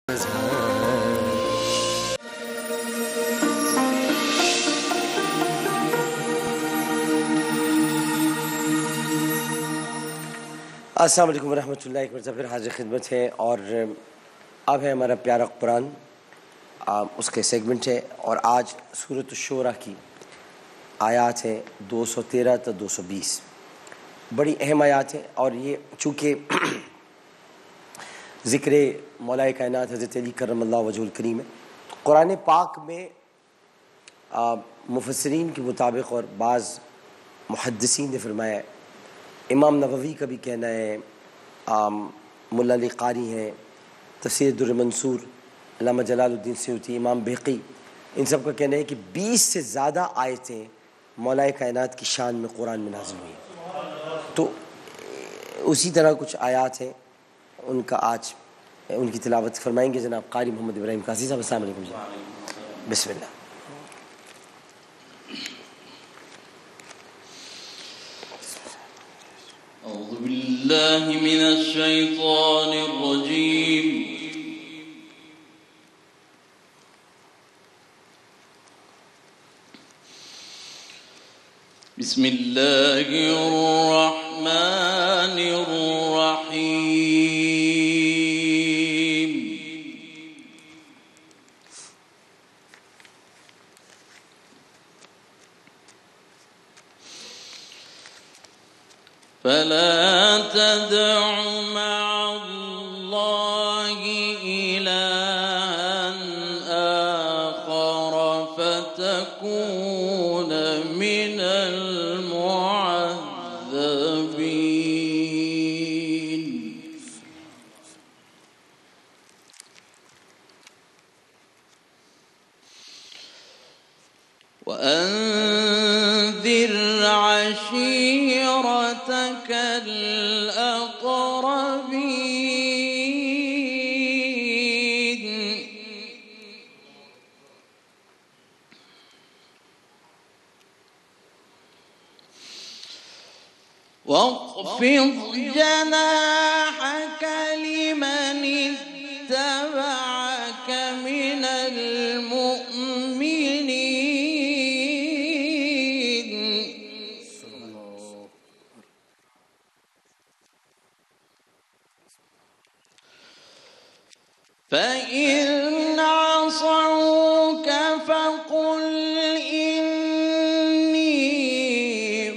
السلام علیکم ورحمۃ اللہ، ایک مرتبہ پھر حاضر خدمت ہے، اور اب ہے ہمارا پیارا قرآن، اس کے سیگمنٹ ہے، اور آج سورۃ الشورى کی آیات ہیں 213 تا 220، بڑی اہم آیات ہیں، اور یہ چونکہ ذکر مولا کائنات حضرت علی کرم اللہ وجہہ الکریم ہے، قرآن پاک میں مفسرین کے مطابق اور بعض محدثین نے فرمایا ہے، امام نووی کا بھی کہنا ہے، ملا علی قاری ہیں، تفسیر در منصور علامہ جلال الدین سیوطی، امام بہقی، ان سب کا کہنا ہے کہ 20 سے زیادہ آیتیں مولا کائنات کی شان میں قرآن میں نازل ہوئی ہیں۔ تو اسی طرح کچھ آیات ہیں، ان کا آج ان کی تلاوت فرمائیں گے جناب قاری محمد ابراہیم قاضی صاحب۔ السلام علیکم جی، بسم اللہ۔ أعوذ بالله من الشيطان الرجيم. بسم الله الرحمن الرحيم. فلا تدع مع الله إلها آخر فتكون من المعذبين. وأنذر عشيرتك الأقربين. واخفض جناحك لمن اتبعك من المؤمنين. فإن عصوك فقل إني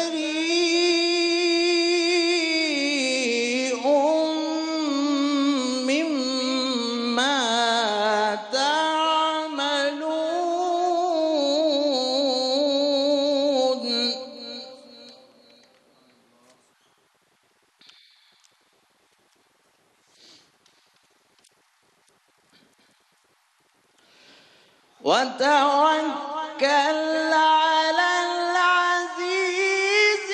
بريء مما تعملون. وتوكل على العزيز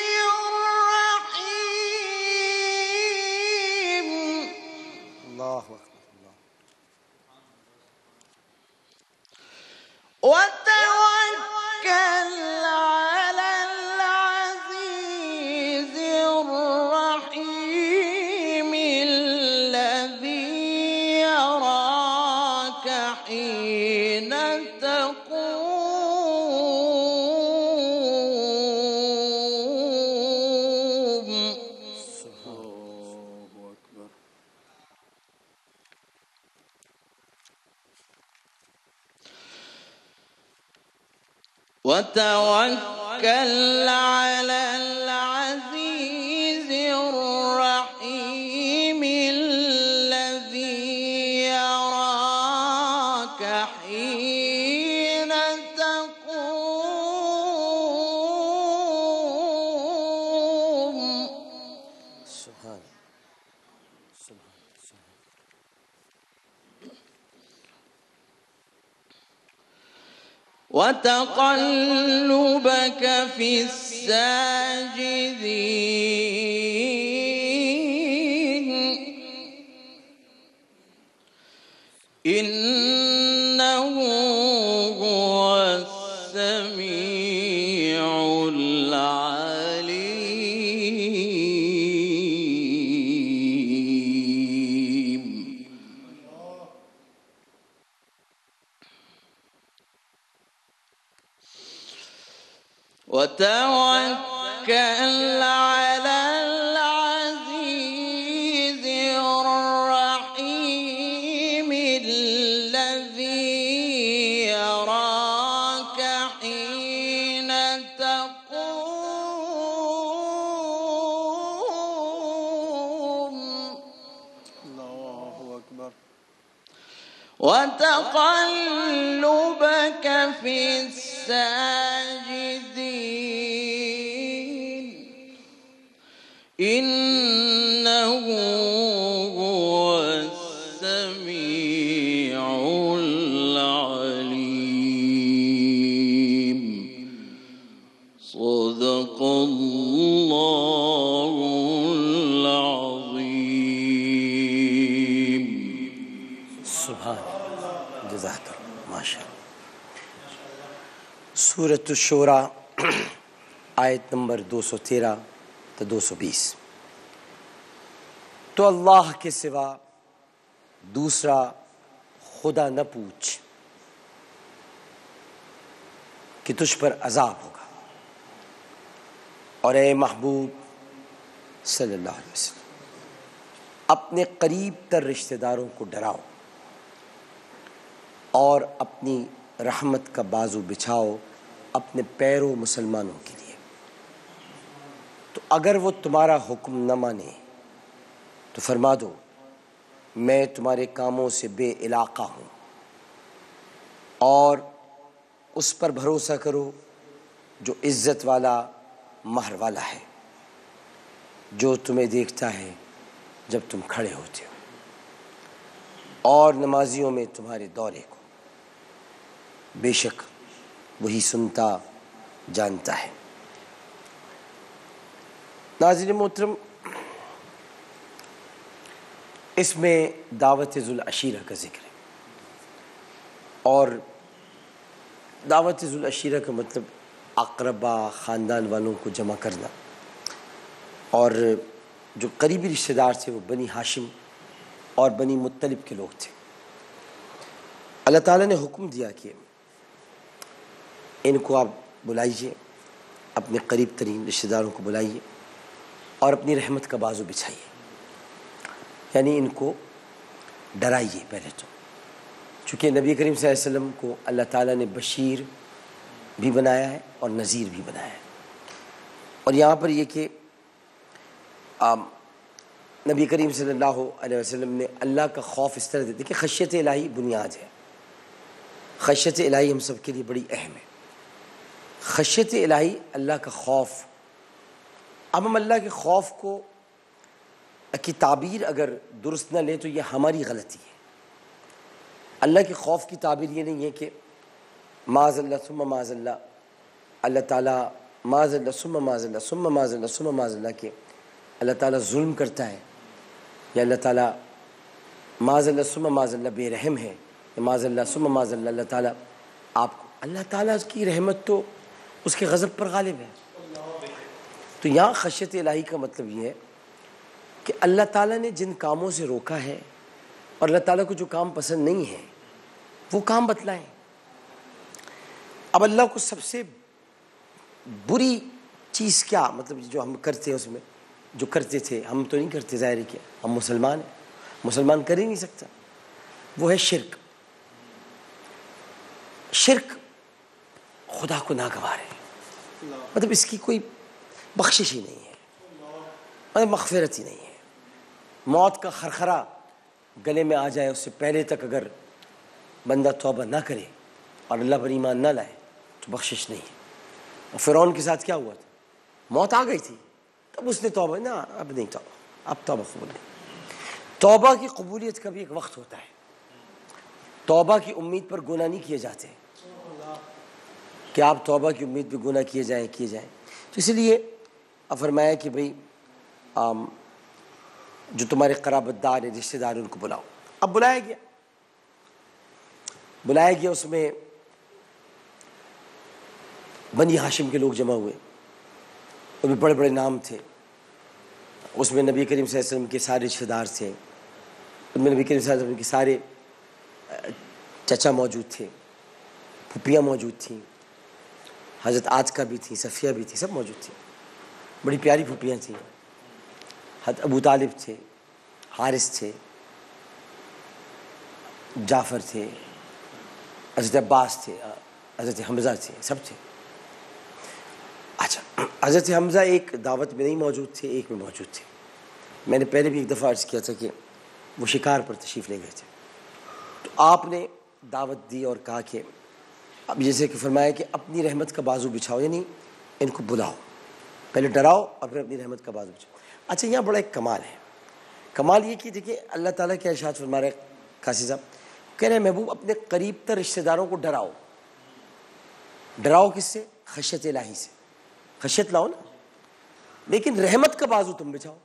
الرحيم. اللہ اکبر، اللہ وتوكل على العزيز الرحيم الذي يراك حين تقوم. وتوكل على العزيز الرحيم الذي يراك حين تقوم. سبحان سبحان سبحان۔ وتقلبك في الساجدين. إنه هو السميع العليم. وتوكل على العزيز الرحيم الذي يراك حين تقوم الله أكبر. وتقلبك في الساجدين إنه هو السميع العليم صدق الله العظيم. سبحان جزاک اللہ ماشاء اللہ. سورۃ الشورى آیت نمبر 213 تا 220. تو اللہ کے سوا دوسرا خدا نہ پوچھ کہ تجھ پر عذاب ہوگا، اور اے محبوب صلی اللہ علیہ وسلم اپنے قریب تر رشتہ داروں کو ڈراؤ اور اپنی رحمت کا بازو بچھاؤ اپنے پیروں مسلمانوں کے لیے. تو اگر وہ تمہارا حکم نہ مانے تو فرما دو میں تمہارے کاموں سے بے علاقہ ہوں، اور اس پر بھروسہ کرو جو عزت والا مہر والا ہے، جو تمہیں دیکھتا ہے جب تم کھڑے ہوتے ہو اور نمازیوں میں تمہارے دورے کو، بے شک وہی سنتا جانتا ہے. ناظرین محترم، اس میں دعوت ذو العشیرہ کا ذکر ہے، اور دعوت ذو العشیرہ کا مطلب اقربا خاندان والوں کو جمع کرنا، اور جو قریبی رشتہ دار تھے وہ بنی ہاشم اور بنی مطلب کے لوگ تھے. اللہ تعالیٰ نے حکم دیا کہ ان کو آپ بلائیے، اپنے قریب ترین رشتہ داروں کو بلائیے اور اپنی رحمت کا بازو بچھائیے، یعنی ان کو ڈرائیے پہلے تو، چونکہ نبی کریم صلی اللہ علیہ وسلم کو اللہ تعالیٰ نے بشیر بھی بنایا ہے اور نذیر بھی بنایا ہے. اور یہاں پر یہ کہ نبی کریم صلی اللہ علیہ وسلم نے اللہ کا خوف اس طرح دیتے کہ خشیت الہی بنیاد ہے. خشیت الہی ہم سب کے لیے بڑی اہم ہے. خشیت الہی اللہ کا خوف. اب ہم اللہ کے خوف کو کی تعبیر اگر درست نہ لیں تو یہ ہماری غلطی ہے. اللہ کے خوف کی تعبیر یہ نہیں ہے کہ معاذ اللہ ثم معاذ اللہ، اللہ تعالیٰ معاذ اللہ ثم معاذ اللہ ثم معاذ اللہ ثم معاذ اللہ کہ اللہ تعالیٰ ظلم کرتا ہے، یا اللہ تعالیٰ معاذ اللہ ثم معاذ اللہ بے رحم ہے، یا معاذ اللہ ثم معاذ اللہ اللہ تعالیٰ آپ کو، اللہ تعالیٰ کی رحمت تو اس کے غضب پر غالب ہے. تو یہاں خشیت الہی کا مطلب یہ ہے کہ اللہ تعالیٰ نے جن کاموں سے روکا ہے اور اللہ تعالیٰ کو جو کام پسند نہیں ہے وہ کام بتلائیں. اب اللہ کو سب سے بری چیز کیا، مطلب جو ہم کرتے ہیں اس میں، جو کرتے تھے ہم تو نہیں کرتے، ظاہر ہے کہ ہم مسلمان ہیں، مسلمان کر ہی نہیں سکتا، وہ ہے شرک. شرک خدا کو ناگوار ہے، مطلب اس کی کوئی بخشش ہی نہیں ہے، مطلب مغفرت ہی نہیں ہے. موت کا خرخرہ گلے میں آ جائے اس سے پہلے تک اگر بندہ توبہ نہ کرے اور اللہ پر ایمان نہ لائے تو بخشش نہیں ہے. اور فرعون کے ساتھ کیا ہوا تھا؟ موت آ گئی تھی تب اس نے توبہ، نہ اب نہیں توبہ، اب توبہ قبول نہیں. توبہ کی قبولیت کا بھی ایک وقت ہوتا ہے. توبہ کی امید پر گناہ نہیں کیے جاتے کہ آپ توبہ کی امید پہ گناہ کیے جائیں. تو اس لیے اب فرمایا کہ بھئی جو تمہارے قرابت دار ہیں، رشتہ دار، ان کو بلاؤ. اب بلایا گیا اس میں بنی ہاشم کے لوگ جمع ہوئے، وہ بھی بڑے بڑے نام تھے. اس میں نبی کریم صلی اللہ علیہ وسلم کے سارے رشتہ دار تھے، ان میں نبی کریم صلی اللہ علیہ وسلم کے سارے چچا موجود تھے، پھوپھیاں موجود تھیں، حضرت عاتکہ بھی تھیں، صفیہ بھی تھی، سب موجود تھیں، بڑی پیاری پھوپھیاں تھیں. حضرت ابو طالب تھے، حارث تھے، جعفر تھے، حضرت عباس تھے، حضرت حمزہ تھے، سب تھے. اچھا، حضرت حمزہ ایک دعوت میں نہیں موجود تھے، ایک میں موجود تھے. میں نے پہلے بھی ایک دفعہ عرض کیا تھا کہ وہ شکار پر تشریف لے گئے تھے. تو آپ نے دعوت دی اور کہا کہ اب جیسے کہ فرمایا کہ اپنی رحمت کا بازو بچھاؤ، یعنی ان کو بلاؤ، پہلے ڈراؤ اور پھر اپنی رحمت کا بازو بچھاؤ. اچھا، یہاں بڑا ایک کمال ہے. کمال یہ کہ دیکھیں اللہ تعالیٰ کیا ارشاد فرما رہے قاضی صاحب، کہہ رہے ہیں محبوب اپنے قریب تر رشتہ داروں کو ڈراؤ. ڈراؤ کس سے؟ خشیت الہی سے. خشیت لاؤ نا، لیکن رحمت کا بازو تم بچھاؤ،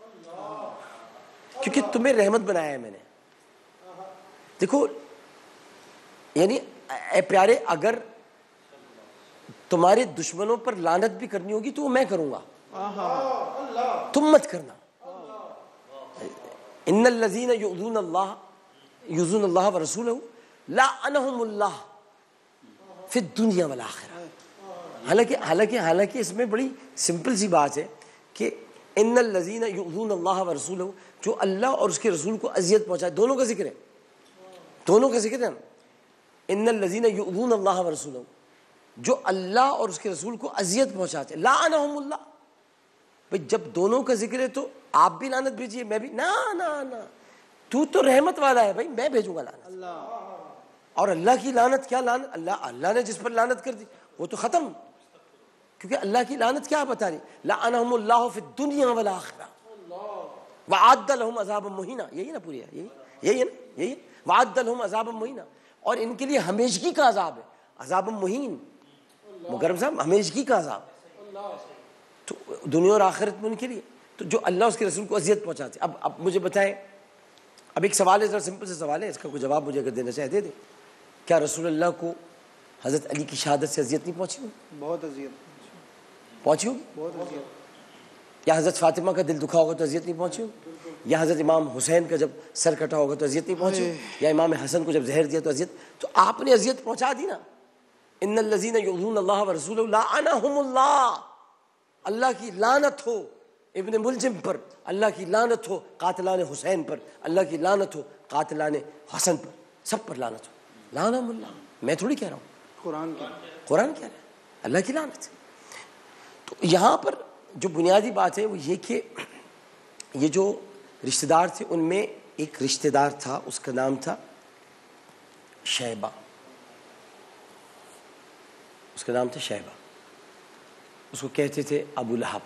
کیونکہ تمہیں رحمت بنایا ہے میں نے. دیکھو یعنی اے پیارے، اگر تمہارے دشمنوں پر لعنت بھی کرنی ہوگی تو وہ میں کروں گا، تم مت کرنا. ان الذین یؤذون اللہ ورسولہ لعنہم اللہ فی الدنیا والآخرہ. حالانکہ اس میں بڑی سمپل سی بات ہے کہ ان الذین یؤذون اللہ ورسولہ، جو اللہ اور اس کے رسول کو اذیت پہنچائے، دونوں کا ذکر ہے، دونوں کا ذکر ہے. ان الذین یؤذون اللہ ورسولہ، جو اللہ اور اس کے رسول کو اذیت پہنچاتے، لعنہم اللہ. بھئی جب دونوں کا ذکر ہے تو آپ بھی لعنت بھیجیے، میں بھی. نا نا نا، تو رحمت والا ہے بھائی، میں بھیجوں گا لعنت. اور اللہ کی لعنت کیا لعنت؟ اللہ نے جس پر لعنت کر دی وہ تو ختم، کیونکہ اللہ کی لعنت کیا بتا رہی؟ لعنہم اللہ فی الدنیا والآخرہ وَأَعَدَّ لَهُمْ عَذَابًا مُهِينًا. یہی نا پوری ہے، یہی ہے نا، یہی وَأَعَدَّ لَهُمْ عَذَابًا مُهِينًا. اور ان کے لیے ہمیشگی کا عذاب ہے، عذاب مہین. مکرم صاحب، ہمیشگی کا عذاب تو دنیا اور آخرت میں ان کے لیے. تو جو اللہ اس کے رسول کو اذیت پہنچاتے. اب مجھے بتائیں، اب ایک سوال ہے، ذرا سمپل سے سوال ہے، اس کا کوئی جواب مجھے اگر دینا چاہے دے دیں. کیا رسول اللہ کو حضرت علی کی شہادت سے اذیت نہیں پہنچی ہوگی؟ بہت اذیت پہنچی ہوگی. بہت اذیت. یا حضرت فاطمہ کا دل دکھا ہوگا تو اذیت نہیں پہنچی ہوگی؟ یا حضرت امام حسین کا جب سر کٹا ہوگا تو اذیت نہیں پہنچی ہوگی؟ یا امام حسن کو جب زہر دیا تو اذیت. تو آپ نے اذیت پہنچا دی نا. ان الذین یؤذون اللہ ورسولہ لعنہم اللہ، اللہ کی لعنت ہو ابن ملجم پر، اللہ کی لعنت ہو قاتلان حسین پر، اللہ کی لعنت ہو قاتلان حسن پر، سب پر لعنت ہو. لعنہم اللہ، میں تھوڑی کہہ رہا ہوں، قرآن کی. قرآن کہہ رہا ہے اللہ کی لعنت. تو یہاں پر جو بنیادی بات ہے وہ یہ کہ یہ جو رشتہ دار تھے ان میں ایک رشتہ دار تھا، اس کا نام تھا شیبہ. اس کا نام تھا شیبہ. اس کو کہتے تھے ابو لہب.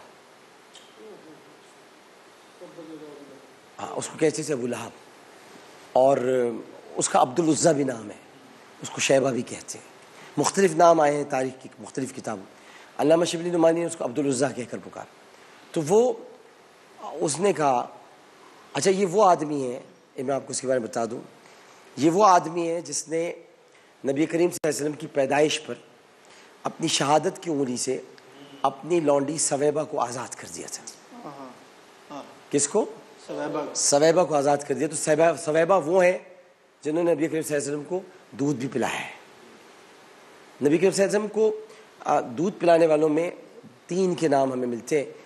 ہاں، اس کو کہتے تھے ابو لہب. اور اس کا عبد العزیٰ بھی نام ہے، اس کو شیبہ بھی کہتے ہیں. مختلف نام آئے ہیں تاریخ کی مختلف کتابوں. علامہ شبلی نعمانی نے اس کو عبد العزیٰ کہہ کر پکارا. تو اس نے کہا اچھا یہ وہ آدمی ہے، میں آپ کو اس کے بارے میں بتا دوں، یہ وہ آدمی ہے جس نے نبی کریم صلی اللہ علیہ وسلم کی پیدائش پر اپنی شہادت کی انگلی سے اپنی لونڈی سویبہ کو آزاد کر دیا تھا. کس کو؟ سویبہ کو آزاد کر دیا. تو سویبہ وہ ہیں جنہوں نے نبی کریم صلی اللہ علیہ وسلم کو دودھ بھی پلایا ہے. نبی کریم صلی اللہ علیہ وسلم کو دودھ پلانے والوں میں 3 کے نام ہمیں ملتے ہیں.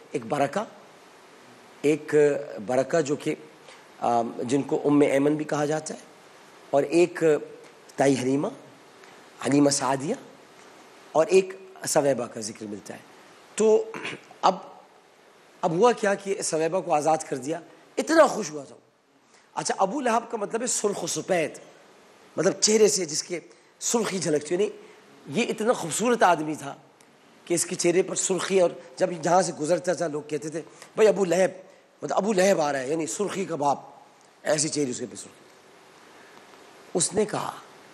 ایک برکہ جو کہ جن کو ام ایمن بھی کہا جاتا ہے، اور ایک تائی حلیمہ سعدیہ، اور ایک سویبہ کا ذکر ملتا ہے. تو اب ہوا کیا کہ سویبہ کو آزاد کر دیا، اتنا خوش ہوا تھا. اچھا، ابو لہب کا مطلب ہے سرخ و سفید، مطلب چہرے سے جس کے سرخی جھلکتی. یعنی یہ اتنا خوبصورت آدمی تھا کہ اس کے چہرے پر سرخی، اور جب جہاں سے گزرتا تھا لوگ کہتے تھے بھائی ابو لہب، مطلب ابو لہب آ رہا ہے، یعنی سرخی کا باپ، ایسی چہرے اس کے پہ سرخی. اس نے کہا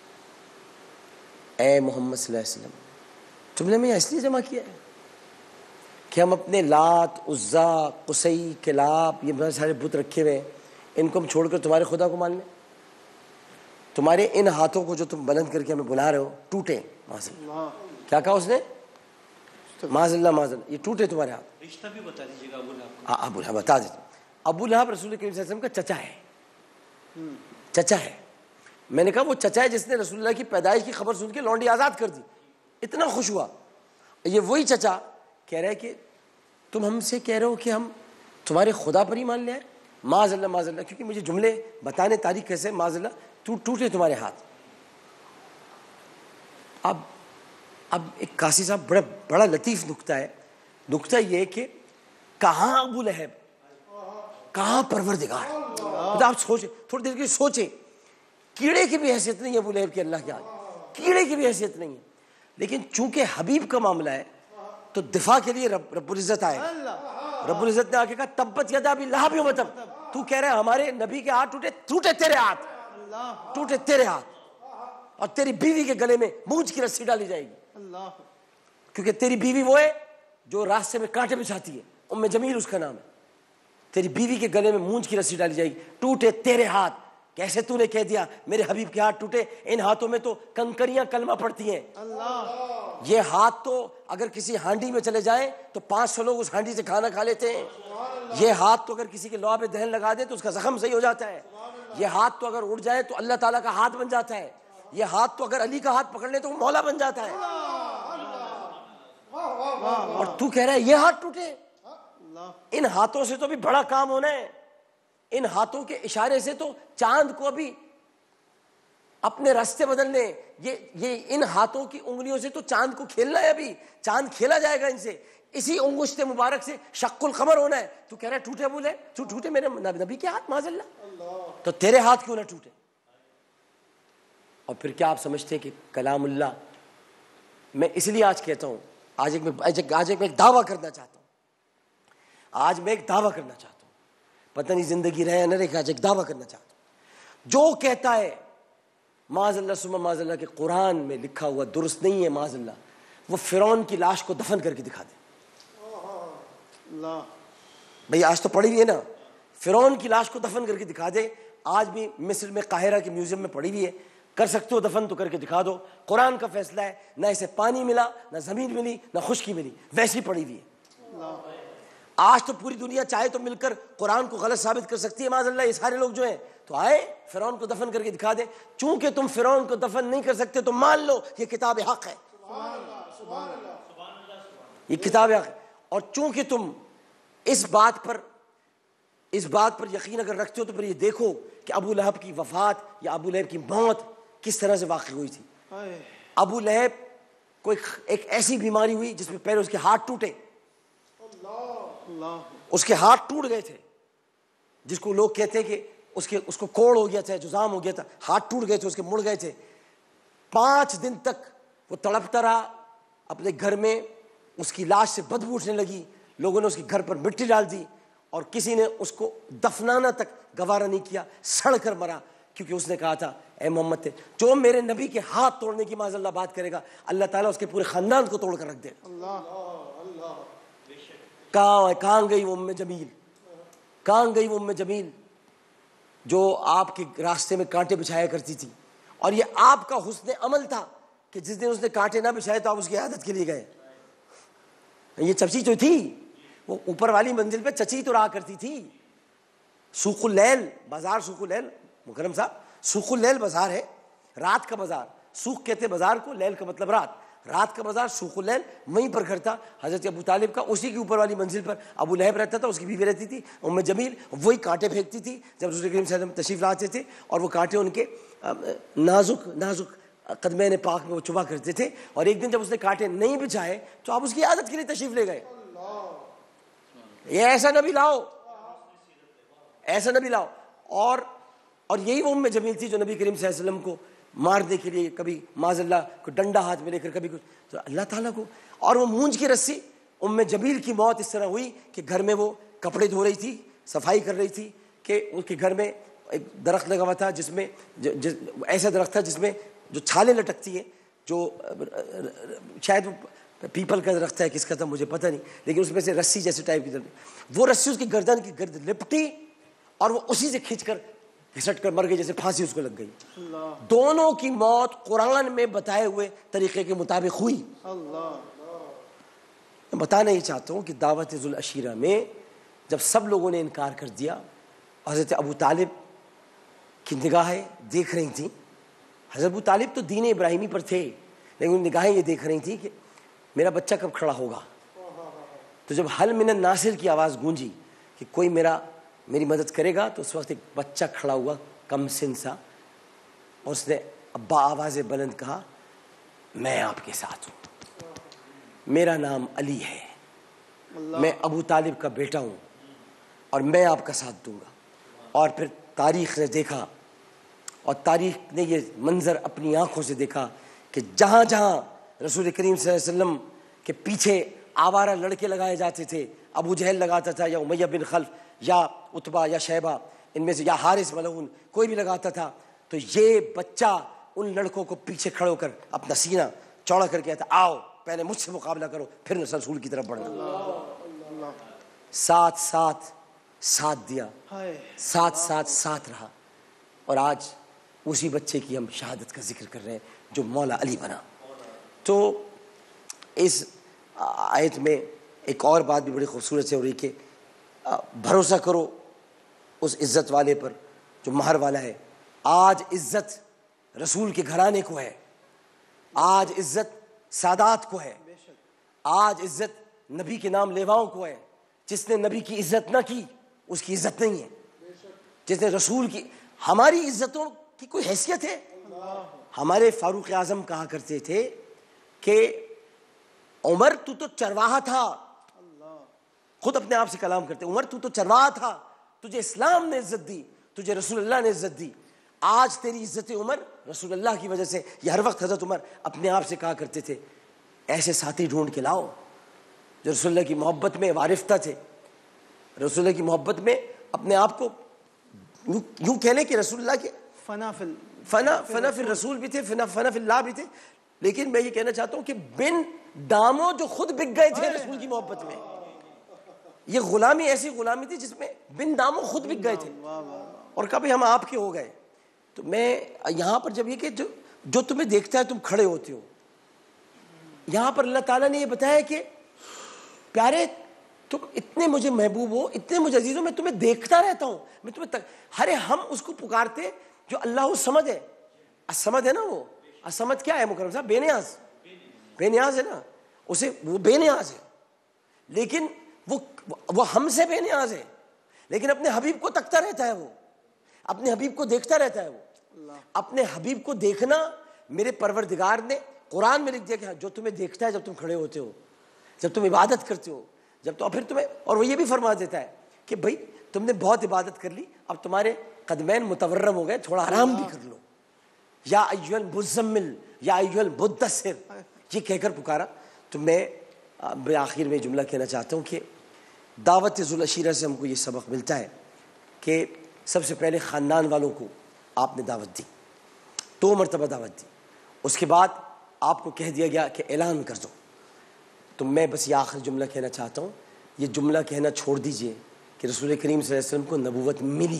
اے محمد صلی اللہ علیہ وسلم، تم نے میں اس لیے جمع کیا ہے کہ ہم اپنے لات، عزا، قصی، کلاب، یہ بہت سارے بت رکھے ہوئے ہیں، ان کو ہم چھوڑ کر تمہارے خدا کو مان لیں؟ تمہارے ان ہاتھوں کو جو تم بلند کر کے ہمیں بلا رہے ہو ٹوٹے. کیا کہا اس نے؟ معاذ اللہ، یہ ٹوٹے تمہارے ہاتھ. رشتہ بھی بتا دیجیے گا ابو لہب کا. ابو لہب بتا دیجیے. ابو لہب رسول کریم صلی اللہ علیہ وسلم کا چچا ہے. چچا ہے. میں نے کہا وہ چچا ہے جس نے رسول اللہ کی پیدائش کی خبر سن کے لونڈی آزاد کر دی. اتنا خوش ہوا. یہ وہی چچا کہہ رہے کہ تم ہم سے کہہ رہے ہو کہ ہم تمہارے خدا پر ہی مان لیں. معاذ اللہ, کیونکہ مجھے جملے بتانے تاریخ کیسے, معاذ اللہ ٹوٹے تمہارے ہاتھ. اب ایک قاضی صاحب بڑا لطیف نکتہ ہے. نکتہ یہ کہ کہاں ابو لہب, کہاں پروردگار. آپ سوچیں, تھوڑی دیر کے لیے سوچیں, کیڑے کی بھی حیثیت نہیں ہے ابو لہب کی اللہ کے آگے, کیڑے کی بھی حیثیت نہیں ہے. لیکن چونکہ حبیب کا معاملہ ہے تو دفاع کے لیے رب العزت آئے. رب العزت نے آگے کہا تبت یدا ابی لہب وتب. تو کہہ رہے ہمارے نبی کے ہاتھ ٹوٹے تیرے ہاتھ, ٹوٹے تیرے ہاتھ, اور تیری بیوی کے گلے میں مونج کی رسی ڈالی جائے گی, کیونکہ تیری بیوی وہ ہے جو راستے میں کانٹے بچھاتی ہے, ام جمیل اس کا نام ہے. تیری بیوی کے گلے میں مونج کی رسی ڈالی جائے گی. ٹوٹے تیرے ہاتھ. کیسے تو نے کہہ دیا میرے حبیب کے ہاتھ ٹوٹے؟ ان ہاتھوں میں تو کنکریاں کلمہ پڑتی ہیں. یہ ہاتھ تو اگر کسی ہانڈی میں چلے جائیں تو 500 لوگ اس ہانڈی سے کھانا کھا لیتے ہیں. یہ ہاتھ تو اگر کسی کے لعاب دہن لگا دے تو اس کا زخم صحیح ہو جاتا ہے. یہ ہاتھ تو اگر اڑ جائے تو اللہ تعالیٰ کا ہاتھ بن جاتا ہے. یہ ہاتھ تو اگر علی کا ہاتھ پکڑ لے تو وہ مولا بن جاتا ہے. اور تو کہہ رہا ہے یہ ہاتھ ٹوٹے. ان ہاتھوں سے تو بھی بڑا کام ہونا ہے. ان ہاتھوں کے اشارے سے تو چاند کو بھی اپنے راستے بدلنے. یہ ان ہاتھوں کی انگلیوں سے تو چاند کو کھیلنا ہے. ابھی چاند کھیلا جائے گا ان سے. اسی انگشت مبارک سے شق القمر ہونا ہے. تو کہہ رہا ہے ٹوٹے بولے, تو ٹوٹے میرے نبی کے ہاتھ معاذ اللہ, تو تیرے ہاتھ کیوں نہ ٹوٹے؟ اور پھر کیا آپ سمجھتے ہیں کہ کلام اللہ, میں اس لیے آج کہتا ہوں, آج میں ایک دعویٰ کرنا چاہتا ہوں. آج میں ایک دعویٰ کرنا چاہتا ہوں, پتہ نہیں زندگی رہے یا نہ رہے, آج ایک دعویٰ کرنا چاہتا ہوں. جو کہتا ہے معاذ اللہ ثم معاذ اللہ کہ قرآن میں لکھا ہوا درست نہیں ہے معاذ اللہ, وہ فرعون کی لاش کو دفن کر کے دکھا دے. بھئی آج تو پڑھی ہوئی ہے نا, فرعون کی لاش کو دفن کر کے دکھا دے. آج بھی مصر میں قاہرہ کے میوزیم میں پڑھی ہوئی ہے. کر سکتے ہو دفن تو کر کے دکھا دو. قرآن کا فیصلہ ہے, نہ اسے پانی ملا, نہ زمین ملی, نہ خشکی ملی, ویسی پڑھی ہوئی ہے. آج تو پوری دنیا چاہے تو مل کر قرآن کو غلط ثابت کر سکتی ہے معاذ اللہ. یہ سارے لوگ جو ہیں تو آئے فرعون کو دفن کر کے دکھا دیں. چونکہ تم فرعون کو دفن نہیں کر سکتے تو مان لو یہ کتاب حق ہے. یہ کتاب حق ہے. اور چونکہ تم اس بات پر یقین اگر رکھتے ہو تو پھر یہ دیکھو کہ ابو لہب کی وفات یا ابو لہب کی موت کس طرح سے واقع ہوئی تھی. ابو لہب کو ایک ایسی بیماری ہوئی جس میں پہلے اس کے ہاتھ ٹوٹے. اس کے ہاتھ ٹوٹ گئے تھے, جس کو لوگ کہتے ہیں کہ اس کو کوڑ ہو گیا تھا, جزام ہو گیا تھا, ہاتھ ٹوٹ گئے تھے, اس کے مڑ گئے تھے. 5 دن تک وہ تڑپتا رہا اپنے گھر میں. اس کی لاش سے بدبو اٹھنے لگی. لوگوں نے اس کے گھر پر مٹی ڈال دی اور کسی نے اس کو دفنانا تک گوارا نہیں کیا. سڑ کر مرا, کیونکہ اس نے کہا تھا اے محمد جو میرے نبی کے ہاتھ توڑنے کی معاذ اللہ بات کرے گا, اللہ تعالیٰ اس کے پورے خاندان کو توڑ کر رکھ دے گا. کہاں گئی وہ ام جمیل, کہاں گئی وہ ام جمیل جو آپ کے راستے میں کانٹے بچھایا کرتی تھی. اور یہ آپ کا حسن عمل تھا کہ جس دن اس نے کانٹے نہ بچھائے تو آپ اس کی عادت کے لیے گئے. یہ چچی تو تھی, وہ اوپر والی منزل پہ چچی تو رہا کرتی تھی. سوق اللیل بازار, سوق اللیل مکرم صاحب, سوق اللیل بازار ہے, رات کا بازار. سوق کہتے بازار کو, لیل کا مطلب رات. رات کا بازار سوق اللیل, وہیں پر گھر تھا حضرت ابو طالب کا. اسی کی اوپر والی منزل پر ابو لہب رہتا تھا, اس کی بیوی رہتی تھی ام جمیل. وہی کانٹے پھینکتی تھی جب رسول کریم صلی اللہ علیہ وسلم تشریف لاتے تھے, اور وہ کانٹے ان کے نازک قدمین پاک میں وہ چبھا کرتے تھے. اور ایک دن جب اس نے کانٹے نہیں بچھائے تو آپ اس کی عادت کے لیے تشریف لے گئے. یہ ایسا نبی لاؤ, ایسا نبی لاؤ. اور یہی وہ ام جمیل تھی جو نبی کریم صلی اللہ علیہ وسلم کو مارنے کے لیے کبھی معاذ اللہ کو ڈنڈا ہاتھ میں لے کر, کبھی کچھ تو اللہ تعالیٰ کو. اور وہ مونج کی رسی, ام جمیل کی موت اس طرح ہوئی کہ گھر میں وہ کپڑے دھو رہی تھی, صفائی کر رہی تھی, کہ اس کے گھر میں ایک درخت لگا ہوا تھا جس میں ایسا درخت تھا جس میں جو چھالیں لٹکتی ہیں, جو شاید وہ پیپل کا درخت ہے, کس کا تھا مجھے پتہ نہیں, لیکن اس میں سے رسی جیسے ٹائپ کی وہ رسی اس کی گردن کی گرد لپٹی اور وہ اسی سے کھینچ کر گھسٹ کر مر گئی, جیسے پھانسی اس کو لگ گئی. دونوں کی موت قرآن میں بتائے ہوئے طریقے کے مطابق ہوئی. میں بتانا ہی چاہتا ہوں کہ دعوت ذو العشیرہ میں جب سب لوگوں نے انکار کر دیا, حضرت ابو طالب کی نگاہیں دیکھ رہی تھیں. حضرت ابو طالب تو دین ابراہیمی پر تھے, لیکن نگاہیں یہ دیکھ رہی تھیں کہ میرا بچہ کب کھڑا ہوگا؟ تو جب حل من الناصر کی آواز گونجی کہ کوئی میری مدد کرے گا، تو اس وقت ایک بچہ کھڑا ہوا کم سن سا، اور اس نے ابا آواز بلند کہا میں آپ کے ساتھ ہوں، میرا نام علی ہے، میں ابو طالب کا بیٹا ہوں اور میں آپ کا ساتھ دوں گا۔ اور پھر تاریخ نے دیکھا، اور تاریخ نے یہ منظر اپنی آنکھوں سے دیکھا کہ جہاں جہاں رسول کریم صلی اللہ علیہ وسلم کے پیچھے آوارہ لڑکے لگائے جاتے تھے، ابو جہل لگاتا تھا یا امیہ بن خلف یا عتبہ یا شیبہ، ان میں سے یا حارث ملعون، کوئی بھی لگاتا تھا، تو یہ بچہ ان لڑکوں کو پیچھے کھڑے ہو کر اپنا سینہ چوڑا کر کے کہتا آؤ پہلے مجھ سے مقابلہ کرو پھر رسول کی طرف بڑھنا۔ ساتھ دیا، ساتھ رہا، اور آج اسی بچے کی ہم شہادت کا ذکر کر رہے ہیں جو مولا علی بنا۔ تو اس آیت میں ایک اور بات بھی بڑی خوبصورت ہے، اور یہ کہ بھروسہ کرو اس عزت والے پر جو مہر والا ہے۔ آج عزت رسول کے گھرانے کو ہے، آج عزت سادات کو ہے، آج عزت نبی کے نام لیواؤں کو ہے۔ جس نے نبی کی عزت نہ کی اس کی عزت نہیں ہے، جس نے رسول کی، ہماری عزتوں کی کوئی حیثیت ہے؟ ہمارے فاروق اعظم کہا کرتے تھے کہ عمر تو چرواہا تھا، خود اپنے آپ سے کلام کرتے، عمر تو چرواہا تھا، تجھے اسلام نے عزت دی، تجھے رسول اللہ نے عزت دی، آج تیری عزت عمر رسول اللہ کی وجہ سے۔ یہ ہر وقت حضرت عمر اپنے آپ سے کہا کرتے تھے ایسے ساتھی ڈھونڈ کے لاؤ جو رسول اللہ کی محبت میں وارفتہ تھے، رسول اللہ کی محبت میں اپنے آپ کو یوں کہہ لیں کہ رسول اللہ کے فنا فی الرسول بھی تھے، فنا فی اللہ بھی تھے۔ لیکن میں یہ کہنا چاہتا ہوں کہ بن داموں جو خود بک گئے تھے رسول کی محبت میں، یہ غلامی ایسی غلامی تھی جس میں بن داموں خود بک گئے تھے، اور کبھی ہم آپ کے ہو گئے۔ تو میں یہاں پر جب یہ کہ جو تمہیں دیکھتا ہے تم کھڑے ہوتے ہو، یہاں پر اللہ تعالیٰ نے یہ بتایا کہ پیارے تم اتنے مجھے محبوب ہو، اتنے مجھے عزیز ہو، میں تمہیں دیکھتا رہتا ہوں، میں تمہیں ہرے ہم اس کو پکارتے جو اللہ الصمد ہے، الصمد ہے نا، وہ الصمد کیا ہے مکرم صاحب؟ بے نیاز ہے نا، اسے وہ بے نیاز ہے، لیکن وہ ہم سے بے نیاز ہے، لیکن اپنے حبیب کو تکتا رہتا ہے، وہ اپنے حبیب کو دیکھتا رہتا ہے۔ وہ اپنے حبیب کو دیکھنا میرے پروردگار نے قرآن میں لکھ دیا کہ جو تمہیں دیکھتا ہے جب تم کھڑے ہوتے ہو، جب تم عبادت کرتے ہو، جب تو پھر تمہیں، اور وہ یہ بھی فرما دیتا ہے کہ بھائی تم نے بہت عبادت کر لی، اب تمہارے قدمین متورم ہو گئے، تھوڑا آرام بھی کر لو، یا ایھا المزمل یا ایھا المدثر، یہ کہہ کر پکارا۔ تو میں آخر میں جملہ کہنا چاہتا ہوں کہ دعوت ذوالعشیرہ سے ہم کو یہ سبق ملتا ہے کہ سب سے پہلے خاندان والوں کو آپ نے دعوت دی، 2 مرتبہ دعوت دی، اس کے بعد آپ کو کہہ دیا گیا کہ اعلان کر دو۔ تو میں بس یہ آخر جملہ کہنا چاہتا ہوں، یہ جملہ کہنا چھوڑ دیجئے کہ رسول کریم صلی اللہ علیہ وسلم کو نبوت ملی۔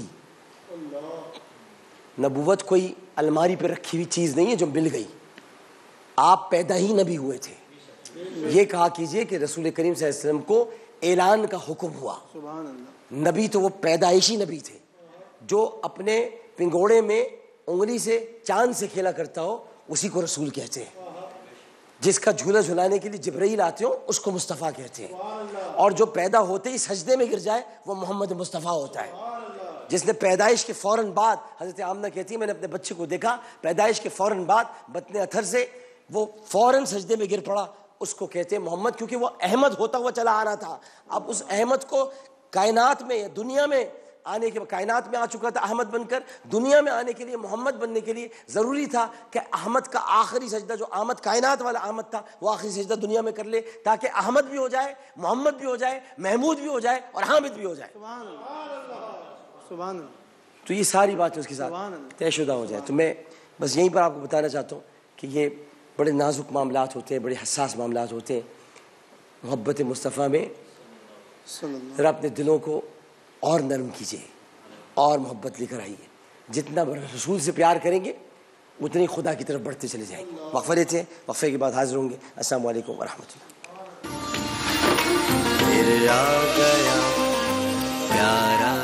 نبوت کوئی الماری پہ رکھی ہوئی چیز نہیں ہے جو مل گئی، آپ پیدا ہی نبی ہوئے تھے۔ یہ کہا کیجئے کہ رسول کریم صلی اللہ علیہ وسلم کو اعلان کا حکم ہوا۔ نبی تو وہ پیدائشی نبی تھے، جو اپنے پنگوڑے میں انگلی سے چاند سے کھیلا کرتا ہو اسی کو رسول کہتے ہیں، جس کا جھولا جھلانے کے لیے جبرائیل آتے ہو اس کو مصطفیٰ کہتے ہیں، اور جو پیدا ہوتے ہی سجدے میں گر جائے وہ محمد مصطفیٰ ہوتا ہے۔ جس نے پیدائش کے فوراً بعد، حضرت آمنہ کہتی ہے میں نے اپنے بچے کو دیکھا پیدائش کے فوراً بعد بطن اتھر سے وہ فوراً سجدے میں گر پڑا، اس کو کہتے ہیں محمد، کیونکہ وہ احمد ہوتا ہوا چلا آ رہا تھا۔ اب اس احمد کو کائنات میں، دنیا میں آنے کے، کائنات میں آ چکا تھا احمد بن کر، دنیا میں آنے کے لیے، محمد بننے کے لیے ضروری تھا کہ احمد کا آخری سجدہ، جو احمد کائنات والا احمد تھا، وہ آخری سجدہ دنیا میں کر لے، تاکہ احمد بھی ہو جائے، محمد بھی ہو جائے، محمود بھی ہو جائے اور حامد بھی ہو جائے۔ سبحان اللہ۔ تو یہ ساری باتیں اس کے ساتھ طے شدہ ہو جائے۔ تو میں بس یہیں پر آپ کو بتانا چاہتا ہوں کہ یہ بڑے نازک معاملات ہوتے ہیں، بڑے حساس معاملات ہوتے ہیں۔ محبت مصطفیٰ میں ذرا اپنے دلوں کو اور نرم کیجیے اور محبت لے کر آئیے، جتنا رسول سے پیار کریں گے اتنی خدا کی طرف بڑھتے چلے جائیں گے۔ وقفہ لیتے ہیں، وقفے کے بعد حاضر ہوں گے۔ السلام علیکم ورحمۃ اللہ۔ پھر آ گیا پیارا